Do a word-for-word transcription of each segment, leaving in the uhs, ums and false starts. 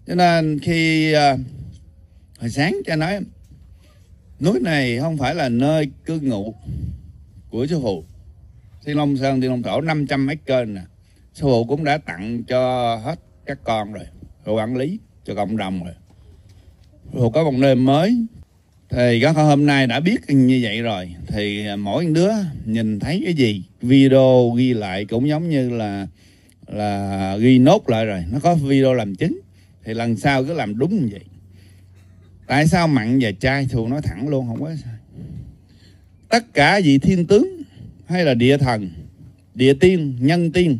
Cho nên khi uh, hồi sáng cha nói núi này không phải là nơi cư ngụ của sư phụ. Thiên Long Sơn, Thiên Long Thổ năm trăm acre nè, sư phụ cũng đã tặng cho hết các con rồi, rồi quản lý cho cộng đồng rồi. Sư phụ có một nơi mới. Thì các con hôm nay đã biết như vậy rồi, thì mỗi đứa nhìn thấy cái gì video ghi lại cũng giống như là là ghi nốt lại rồi, nó có video làm chứng, thì lần sau cứ làm đúng như vậy. Tại sao mặn và chai? Thù nói thẳng luôn, không có sai. Tất cả vị thiên tướng hay là địa thần, địa tiên, nhân tiên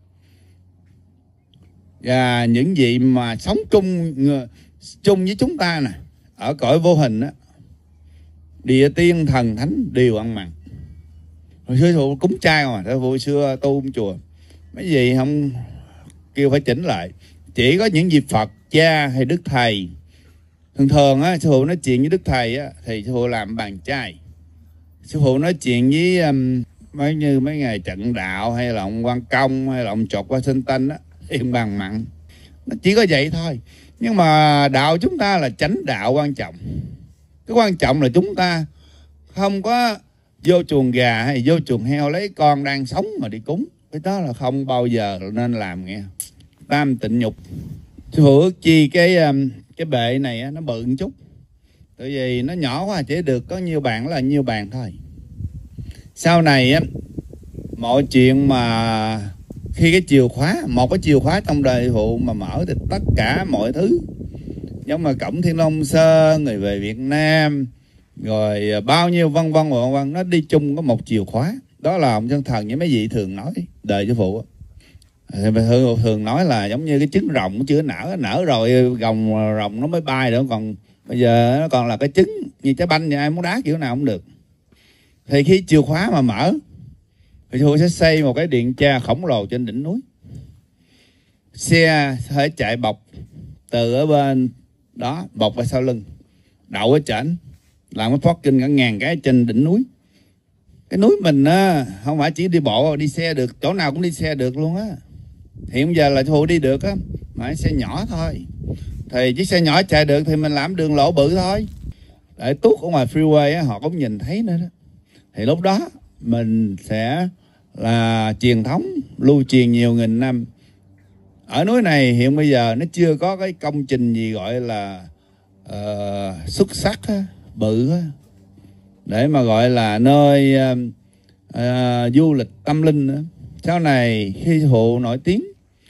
và những vị mà sống chung chung với chúng ta nè, ở cõi vô hình á, địa tiên thần thánh đều ăn mặn. Hồi xưa phụ cúng chay mà, hồi xưa tu chùa mấy gì không kêu phải chỉnh lại. Chỉ có những dịp Phật cha hay Đức Thầy, thường thường á, sư phụ nói chuyện với Đức Thầy á, thì sư phụ làm bàn chay. Sư phụ nói chuyện với um, mấy như mấy ngày trận đạo hay là ông Quan Công hay là ông Chột Washington á, thì bàn mặn. Nó chỉ có vậy thôi. Nhưng mà đạo chúng ta là chánh đạo quan trọng. Cái quan trọng là chúng ta không có vô chuồng gà hay vô chuồng heo lấy con đang sống mà đi cúng. Cái đó là không bao giờ nên làm nghe. Tam tịnh nhục. Sư phụ ước chi cái cái bệ này á, nó bự một chút. Tại vì nó nhỏ quá, chỉ được có nhiêu bàn là nhiêu bàn thôi. Sau này á, mọi chuyện mà khi cái chìa khóa, một cái chìa khóa trong đời phụ mà mở thì tất cả mọi thứ, giống mà cổng Thiên Long Sơn, người về Việt Nam, rồi bao nhiêu vân vân vân vân, nó đi chung có một chìa khóa. Đó là ông chân thần với mấy vị thường nói đời sư phụ. Thường, thường nói là giống như cái trứng rồng chưa nở, nở rồi gồng rồng nó mới bay nữa, còn bây giờ nó còn là cái trứng như trái banh, như ai muốn đá kiểu nào cũng được. Thì khi chìa khóa mà mở thì tôi sẽ xây một cái điện tra khổng lồ trên đỉnh núi. Xe phải chạy bọc từ ở bên đó, bọc ở sau lưng, đậu ở trển, làm cái parking cả ngàn cái trên đỉnh núi. Cái núi mình á, không phải chỉ đi bộ, đi xe được, chỗ nào cũng đi xe được luôn á. Hiện giờ là tôi đi được á, mà xe nhỏ thôi. Thì chiếc xe nhỏ chạy được thì mình làm đường lộ bự thôi. Để tuốt ở ngoài freeway á, họ cũng nhìn thấy nữa đó. Thì lúc đó mình sẽ là truyền thống lưu truyền nhiều nghìn năm. Ở núi này hiện bây giờ nó chưa có cái công trình gì gọi là uh, xuất sắc á, bự á, để mà gọi là nơi uh, uh, du lịch tâm linh nữa. Sau này khi phụ nổi tiếng,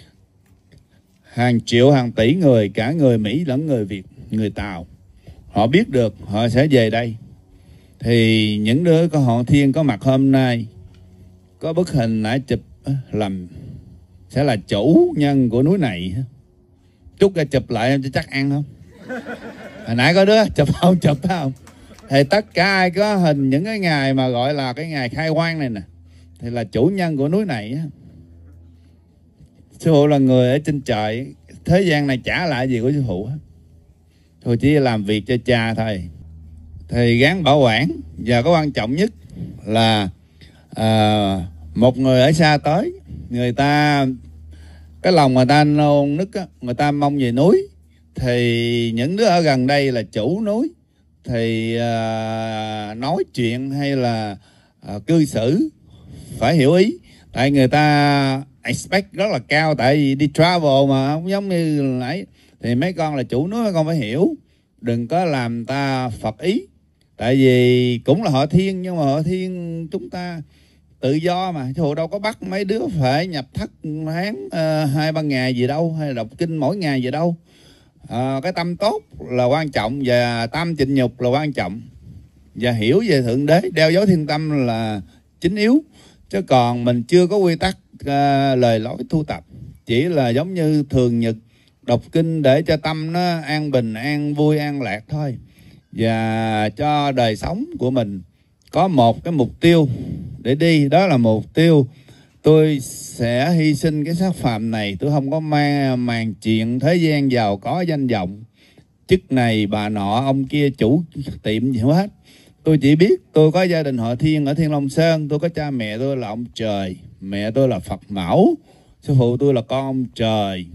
hàng triệu hàng tỷ người, cả người Mỹ lẫn người Việt, người Tàu, họ biết được họ sẽ về đây. Thì những đứa có họ Thiên có mặt hôm nay, có bức hình nãy chụp làm sẽ là chủ nhân của núi này. Chút ra chụp lại em chắc ăn không? Hồi nãy có đứa chụp không, chụp phải không? Thì tất cả ai có hình những cái ngày mà gọi là cái ngày khai quang này nè, thì là chủ nhân của núi này. Sư phụ là người ở trên trời, thế gian này trả lại gì của sư phụ. Thôi chỉ làm việc cho cha thôi. Thì gắng bảo quản. Và có quan trọng nhất là à, một người ở xa tới, người ta cái lòng người ta nôn nức á, người ta mong về núi. Thì những đứa ở gần đây là chủ núi, thì à, nói chuyện hay là à, cư xử phải hiểu ý. Tại người ta expect rất là cao, tại vì đi travel mà không giống như nãy. Thì mấy con là chủ núi, mấy con phải hiểu, đừng có làm ta phật ý. Tại vì cũng là họ Thiên, nhưng mà họ Thiên chúng ta tự do mà, chứ đâu có bắt mấy đứa phải nhập thất tháng uh, hai ba ngày gì đâu, hay đọc kinh mỗi ngày gì đâu. Uh, cái tâm tốt là quan trọng, và tâm tịnh nhục là quan trọng, và hiểu về Thượng Đế, đeo dấu thiên tâm là chính yếu. Chứ còn mình chưa có quy tắc uh, lời lối thu tập, chỉ là giống như thường nhật đọc kinh để cho tâm nó an bình, an vui, an lạc thôi. Và cho đời sống của mình có một cái mục tiêu để đi. Đó là mục tiêu tôi sẽ hy sinh cái xác phàm này. Tôi không có mang màn chuyện thế gian giàu có danh vọng, chức này bà nọ ông kia chủ tiệm gì hết. Tôi chỉ biết tôi có gia đình họ Thiên ở Thiên Long Sơn. Tôi có cha mẹ tôi là ông trời, mẹ tôi là Phật mẫu, sư phụ tôi là con ông trời.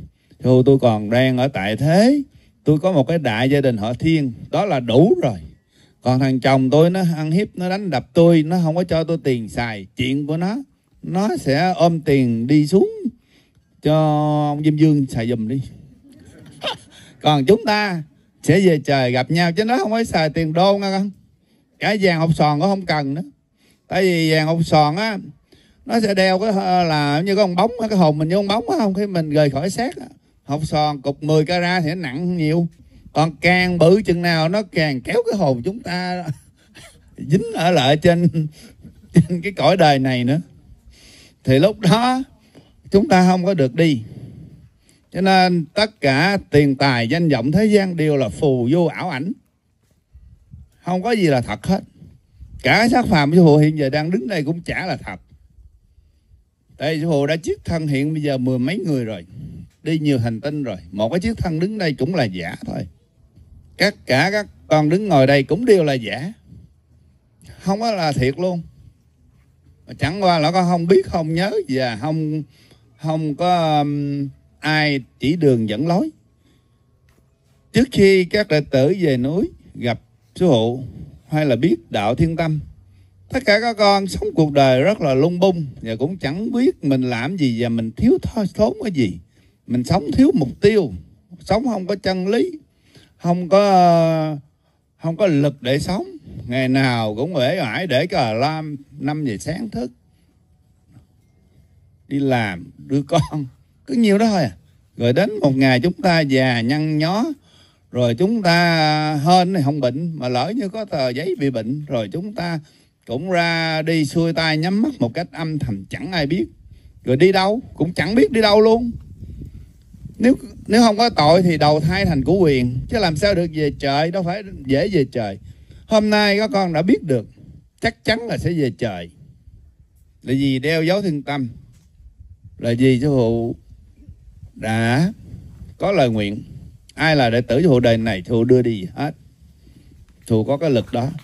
Thôi tôi còn đang ở tại thế, tôi có một cái đại gia đình họ Thiên, đó là đủ rồi. Còn thằng chồng tôi nó ăn hiếp, nó đánh đập tôi, nó không có cho tôi tiền xài, chuyện của nó. Nó sẽ ôm tiền đi xuống cho ông Diêm Dương xài giùm đi. Còn chúng ta sẽ về trời gặp nhau, chứ nó không có xài tiền đô nghe con. Cái vàng hộp sòn nó không cần nữa. Tại vì vàng hộp sòn á, nó sẽ đeo cái là như con bóng, cái hồn mình như con bóng á, không, khi mình rời khỏi xác á. Hộp sòn cục mười carat thì nó nặng nhiều. Còn càng bự chừng nào nó càng kéo cái hồn chúng ta dính ở lại trên, trên cái cõi đời này nữa. Thì lúc đó chúng ta không có được đi. Cho nên tất cả tiền tài danh vọng thế gian đều là phù vô ảo ảnh, không có gì là thật hết. Cả xác phàm sư phụ hiện giờ đang đứng đây cũng chả là thật. Tại sư phụ đã chiết thân hiện bây giờ mười mấy người rồi, đi nhiều hành tinh rồi. Một cái chiếc thân đứng đây cũng là giả thôi. Tất cả các con đứng ngồi đây cũng đều là giả, không có là thiệt luôn. Chẳng qua là con không biết, không nhớ và không không có um, ai chỉ đường dẫn lối. Trước khi các đệ tử về núi gặp sư phụ hay là biết đạo Thiên Tâm, tất cả các con sống cuộc đời rất là lung bung và cũng chẳng biết mình làm gì và mình thiếu thốn cái gì. Mình sống thiếu mục tiêu, sống không có chân lý, không có không có lực để sống. Ngày nào cũng uể oải để cái alarm năm giờ sáng thức, đi làm, đưa con, cứ nhiều đó thôi à. Rồi đến một ngày chúng ta già nhăn nhó, rồi chúng ta hên này không bệnh, mà lỡ như có tờ giấy bị bệnh, rồi chúng ta cũng ra đi xuôi tay nhắm mắt một cách âm thầm chẳng ai biết. Rồi đi đâu cũng chẳng biết đi đâu luôn. Nếu nếu không có tội thì đầu thai thành của quyền, chứ làm sao được về trời, đâu phải dễ về trời. Hôm nay các con đã biết được chắc chắn là sẽ về trời. Là vì đeo dấu Thiên Tâm, là vì sư phụ đã có lời nguyện. Ai là đệ tử sư phụ đời này, sư phụ đưa đi hết. Sư phụ có cái lực đó.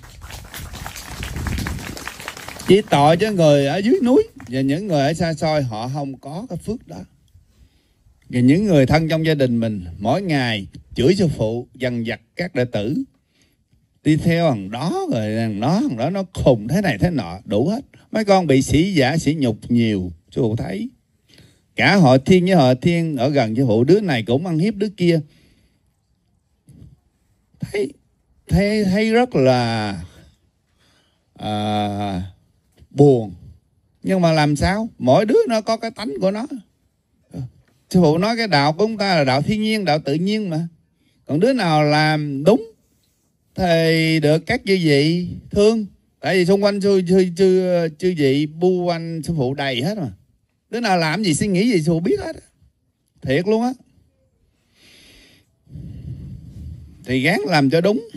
Chỉ tội cho người ở dưới núi và những người ở xa xôi họ không có cái phước đó. Và những người thân trong gia đình mình mỗi ngày chửi sư phụ, dằn vặt các đệ tử, đi theo thằng đó rồi thằng đó thằng đó nó khùng thế này thế nọ, đủ hết. Mấy con bị sỉ giả sỉ nhục nhiều, sư phụ thấy. Cả họ Thiên với họ Thiên ở gần sư phụ, đứa này cũng ăn hiếp đứa kia. Thấy thấy, thấy rất là à, buồn. Nhưng mà làm sao? Mỗi đứa nó có cái tánh của nó. Sư phụ nói cái đạo của chúng ta là đạo thiên nhiên, đạo tự nhiên mà. Còn đứa nào làm đúng thì được các chư vị thương. Tại vì xung quanh chư, chư, chư, chư vị bu quanh sư phụ đầy hết mà. Đứa nào làm gì, suy nghĩ gì sư phụ biết hết. Thiệt luôn á. Thì gắng làm cho đúng.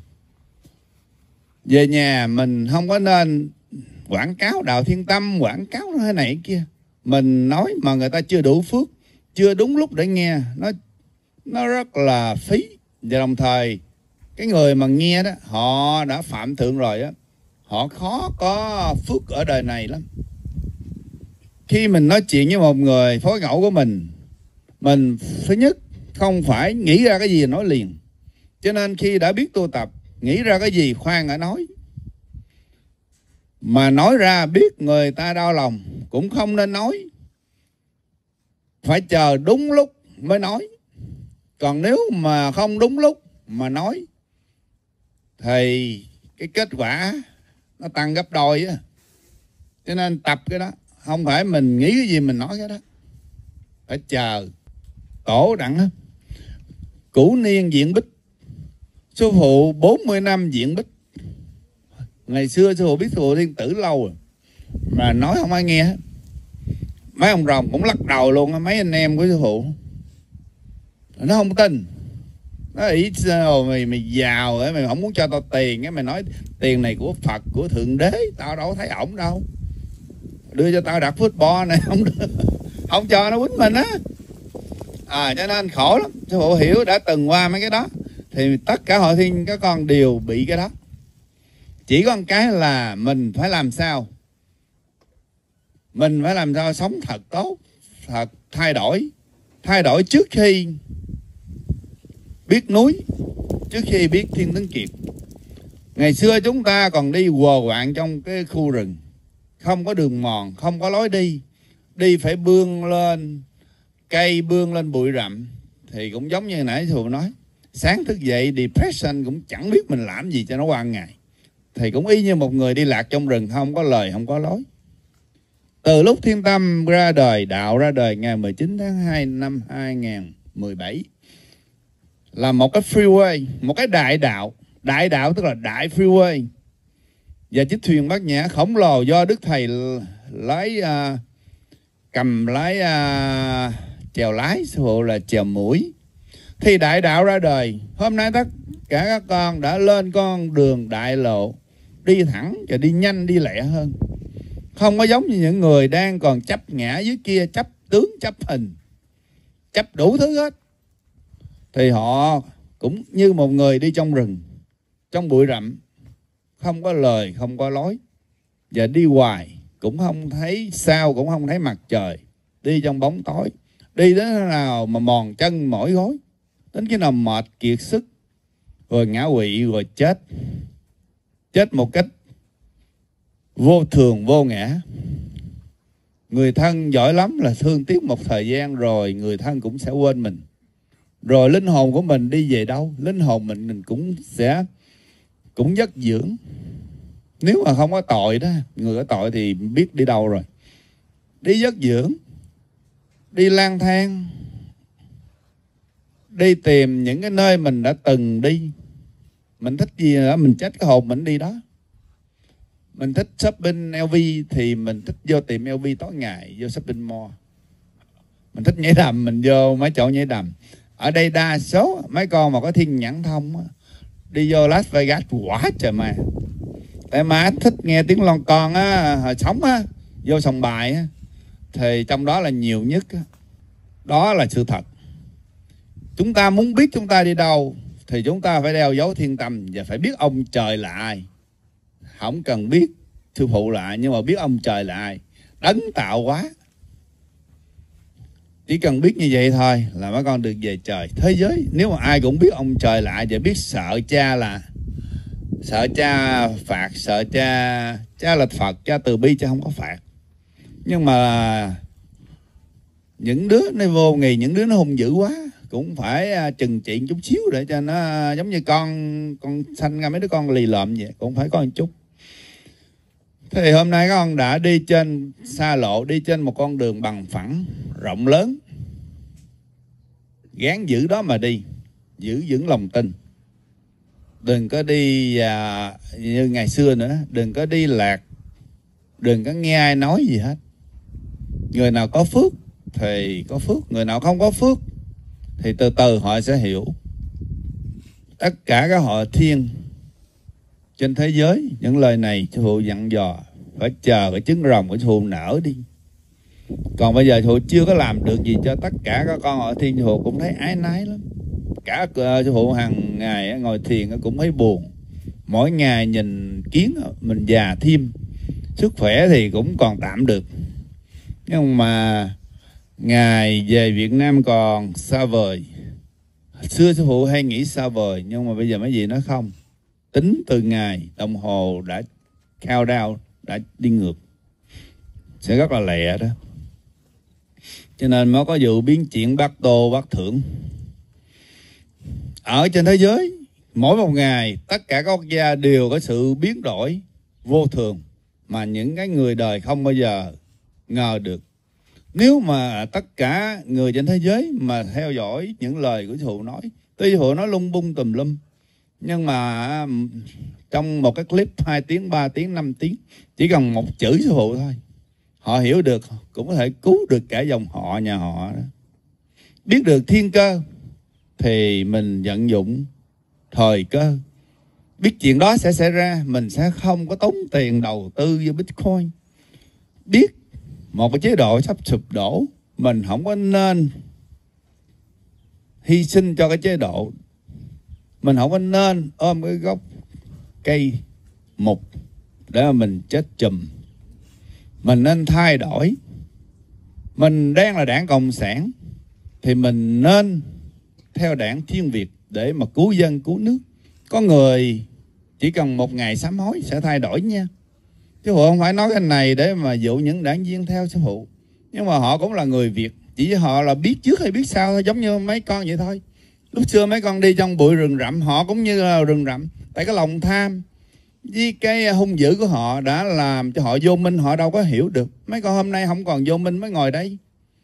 Về nhà mình không có nên quảng cáo đạo Thiên Tâm, quảng cáo thế này kia. Mình nói mà người ta chưa đủ phước, chưa đúng lúc để nghe, nó nó rất là phí. Và đồng thời cái người mà nghe đó, họ đã phạm thượng rồi á, họ khó có phước ở đời này lắm. Khi mình nói chuyện với một người phối ngẫu của mình, mình thứ nhất không phải nghĩ ra cái gì nói liền. Cho nên khi đã biết tu tập, nghĩ ra cái gì khoan ở nói. Mà nói ra biết người ta đau lòng cũng không nên nói. Phải chờ đúng lúc mới nói. Còn nếu mà không đúng lúc mà nói thì cái kết quả nó tăng gấp đôi á. Cho nên tập cái đó, không phải mình nghĩ cái gì mình nói cái đó. Phải chờ. Tổ đặng á, Cửu Niên Diện Bích, sư phụ bốn mươi năm diện bích. Ngày xưa sư phụ biết sư phụ Thiên Tử lâu rồi, mà nói không ai nghe hết. Mấy ông rồng cũng lắc đầu luôn, mấy anh em của sư phụ nó không tin. Nó ý sao mày mày giàu ấy, mày không muốn cho tao tiền ấy, mày nói tiền này của Phật, của Thượng Đế, tao đâu thấy ổng đâu. Đưa cho tao đặt football này không đưa, không cho nó quýnh mình á. À, cho nên khổ lắm. Sư phụ hiểu, đã từng qua mấy cái đó. Thì tất cả hội thiên các con đều bị cái đó. Chỉ có một cái là mình phải làm sao, mình phải làm sao sống thật tốt, thật thay đổi. Thay đổi trước khi biết núi, trước khi biết Thiên Tuấn Kiệt. Ngày xưa chúng ta còn đi quờ quạng trong cái khu rừng, không có đường mòn, không có lối đi, đi phải bươn lên cây, bươn lên bụi rậm. Thì cũng giống như nãy Thù nói, sáng thức dậy depression, cũng chẳng biết mình làm gì cho nó qua ngày. Thì cũng y như một người đi lạc trong rừng, không có lời, không có lối. Từ lúc Thiên Tâm ra đời, đạo ra đời ngày mười chín tháng hai năm hai nghìn không trăm mười bảy, là một cái freeway, một cái đại đạo. Đại đạo tức là đại freeway. Và chiếc thuyền Bát Nhã khổng lồ do Đức Thầy lái, uh, cầm lái, uh, chèo lái, sư phụ là chèo mũi. Thì đại đạo ra đời. Hôm nay tất cả các con đã lên con đường đại lộ, đi thẳng và đi nhanh, đi lẹ hơn. Không có giống như những người đang còn chấp ngã dưới kia, chấp tướng, chấp hình, chấp đủ thứ hết. Thì họ cũng như một người đi trong rừng, trong bụi rậm, không có lời, không có lối. Và đi hoài, cũng không thấy sao, cũng không thấy mặt trời. Đi trong bóng tối. Đi đến nào mà mòn chân mỏi gối. Đến khi nào mệt kiệt sức, rồi ngã quỵ, rồi chết. Chết một cách vô thường, vô ngã. Người thân giỏi lắm là thương tiếc một thời gian rồi người thân cũng sẽ quên mình. Rồi linh hồn của mình đi về đâu? Linh hồn mình, mình cũng sẽ cũng giấc dưỡng. Nếu mà không có tội đó, người có tội thì biết đi đâu rồi. Đi giấc dưỡng, đi lang thang, đi tìm những cái nơi mình đã từng đi. Mình thích gì đó, mình chết cái hồn mình đi đó. Mình thích shopping L V thì mình thích vô tiệm L V tối ngày, vô shopping mall. Mình thích nhảy đầm, mình vô mấy chỗ nhảy đầm. Ở đây đa số mấy con mà có thiên nhãn thông á, đi vô Las Vegas quá trời mà. Tại má thích nghe tiếng lon con á, hồi sống á, vô sòng bài á, thì trong đó là nhiều nhất á. Đó là sự thật. Chúng ta muốn biết chúng ta đi đâu thì chúng ta phải đeo dấu thiên tâm và phải biết ông trời là ai. Không cần biết sư phụ là ai, nhưng mà biết ông trời là ai. Đấng tạo hóa. Chỉ cần biết như vậy thôi là mấy con được về trời. Thế giới nếu mà ai cũng biết ông trời là ai và biết sợ cha là sợ cha phạt, sợ cha cha là Phật, cha từ bi, cha không có phạt. Nhưng mà những đứa nó vô nghì, những đứa nó hung dữ quá cũng phải trừng trị chút xíu để cho nó giống như con con sanh ra mấy đứa con lì lợm vậy, cũng phải có một chút. Thế thì hôm nay các con đã đi trên xa lộ, đi trên một con đường bằng phẳng, rộng lớn. Gán giữ đó mà đi, giữ vững lòng tin. Đừng có đi à, như ngày xưa nữa, đừng có đi lạc, đừng có nghe ai nói gì hết. Người nào có phước thì có phước, người nào không có phước thì từ từ họ sẽ hiểu. Tất cả các họ thiên trên thế giới, những lời này sư phụ dặn dò phải chờ cái trứng rồng của sư phụ nở đi. Còn bây giờ sư phụ chưa có làm được gì cho tất cả các con họ thiên, sư phụ cũng thấy ái nái lắm. Cả sư phụ hàng ngày ngồi thiền cũng thấy buồn. Mỗi ngày nhìn kiến mình già thêm, sức khỏe thì cũng còn tạm được. Nhưng mà ngày về Việt Nam còn xa vời. Xưa sư phụ hay nghĩ xa vời, nhưng mà bây giờ mấy gì nói không. Tính từ ngày đồng hồ đã cao đao, đã đi ngược, sẽ rất là lẹ đó. Cho nên mới có vụ biến chuyển bát tô bát thưởng. Ở trên thế giới, mỗi một ngày tất cả các quốc gia đều có sự biến đổi vô thường mà những cái người đời không bao giờ ngờ được. Nếu mà tất cả người trên thế giới mà theo dõi những lời của sư phụ nói, tuy sư phụ nói lung bung tùm lum, nhưng mà trong một cái clip hai tiếng, ba tiếng, năm tiếng, chỉ cần một chữ sư phụ thôi, họ hiểu được, cũng có thể cứu được cả dòng họ nhà họ đó. Biết được thiên cơ thì mình vận dụng thời cơ. Biết chuyện đó sẽ xảy ra, mình sẽ không có tốn tiền đầu tư vô Bitcoin. Biết một cái chế độ sắp sụp đổ, mình không có nên hy sinh cho cái chế độ. Mình không có nên ôm cái gốc cây mục để mà mình chết chùm. Mình nên thay đổi. Mình đang là đảng Cộng sản, thì mình nên theo đảng Thiên Việt để mà cứu dân cứu nước. Có người chỉ cần một ngày sám hối sẽ thay đổi nha. Sư phụ không phải nói cái này để mà dụ những đảng viên theo sư phụ, nhưng mà họ cũng là người Việt, chỉ họ là biết trước hay biết sau thôi, giống như mấy con vậy thôi. Lúc xưa mấy con đi trong bụi rừng rậm, họ cũng như là rừng rậm, tại cái lòng tham với cái hung dữ của họ đã làm cho họ vô minh, họ đâu có hiểu được. Mấy con hôm nay không còn vô minh mới ngồi đây,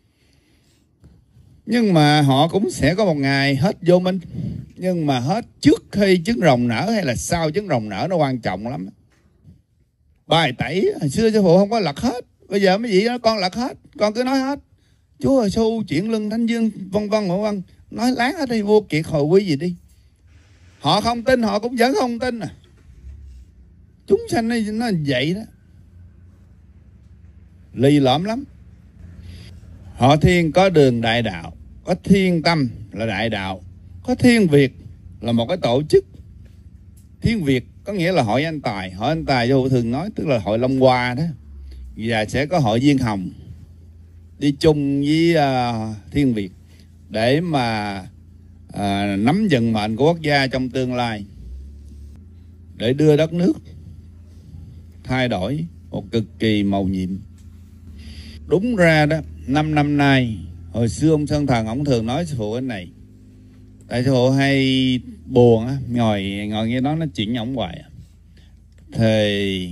nhưng mà họ cũng sẽ có một ngày hết vô minh. Nhưng mà hết trước khi trứng rồng nở hay là sau trứng rồng nở nó quan trọng lắm. Bài tẩy hồi xưa sư phụ không có lật hết, bây giờ mấy vị đó con lật hết, con cứ nói hết Chúa Hồi Xu, Chuyển Lưng, Thánh Dương, vân vân vân vân, nói láng hết đi, vô kiệt hồi quy gì đi. Họ không tin, họ cũng vẫn không tin à. Chúng sanh nó, nó vậy đó, lì lõm lắm. Họ Thiên có đường đại đạo, có Thiên Tâm là đại đạo, có Thiên Việt là một cái tổ chức. Thiên Việt có nghĩa là hội anh tài. Hội anh tài vô thường nói tức là hội Long Hoa đó. Và sẽ có hội Viên Hồng đi chung với uh, Thiên Việt để mà uh, nắm vận mệnh của quốc gia trong tương lai, để đưa đất nước thay đổi một cực kỳ mầu nhiệm. Đúng ra đó, năm năm nay, hồi xưa ông Sơn Thần ông thường nói sư phụ cái này, tại sư phụ hay buồn á, ngồi ngồi nghe nó nói chuyện với ông hoài. Thì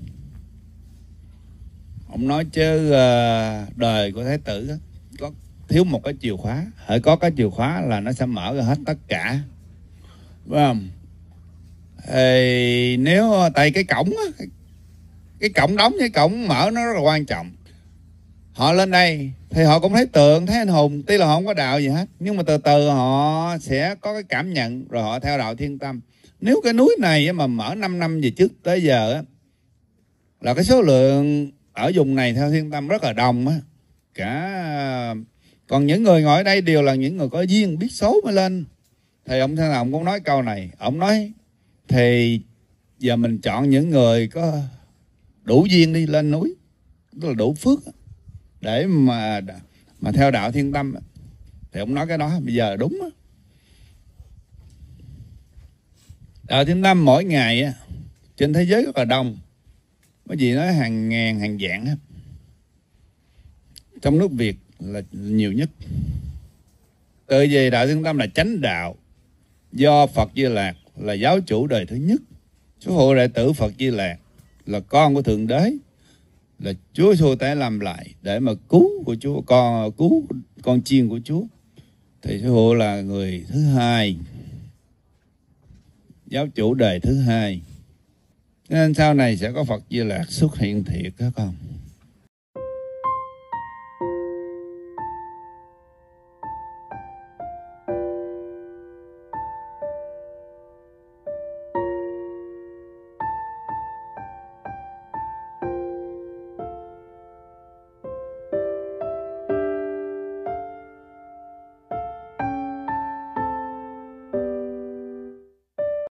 ông nói chứ uh, đời của Thái tử đó, có thiếu một cái chìa khóa, hãy có cái chìa khóa là nó sẽ mở ra hết tất cả, phải không? Thì nếu tại cái cổng á, cái, cái cổng đóng với cổng mở nó rất là quan trọng. Họ lên đây thì họ cũng thấy tượng, thấy anh hùng, tuy là họ không có đạo gì hết, nhưng mà từ từ họ sẽ có cái cảm nhận, rồi họ theo đạo Thiên Tâm. Nếu cái núi này mà mở năm năm về trước tới giờ á, là cái số lượng ở vùng này theo Thiên Tâm rất là đông á. Cả còn những người ngồi ở đây đều là những người có duyên biết số mới lên. Thì ông Thiên Ông cũng nói câu này, ông nói thì giờ mình chọn những người có đủ duyên đi lên núi, tức là đủ phước để mà mà theo đạo Thiên Tâm. Thì ông nói cái đó bây giờ đúng á. Đạo Thiên Tâm mỗi ngày á, trên thế giới rất là đông, có gì nói hàng ngàn hàng vạn á. Trong nước Việt là nhiều nhất. Từ về đạo Thiên Tâm là chánh đạo do Phật Di Lạc là giáo chủ đời thứ nhất. Số hộ đệ tử Phật Di Lạc là con của Thượng Đế, là Chúa Xô Tể làm lại để mà cứu của Chúa, con cứu con chiên của Chúa. Thì Sư Hộ là người thứ hai, giáo chủ đời thứ hai. Nên sau này sẽ có Phật Di Lạc xuất hiện thiệt đó con.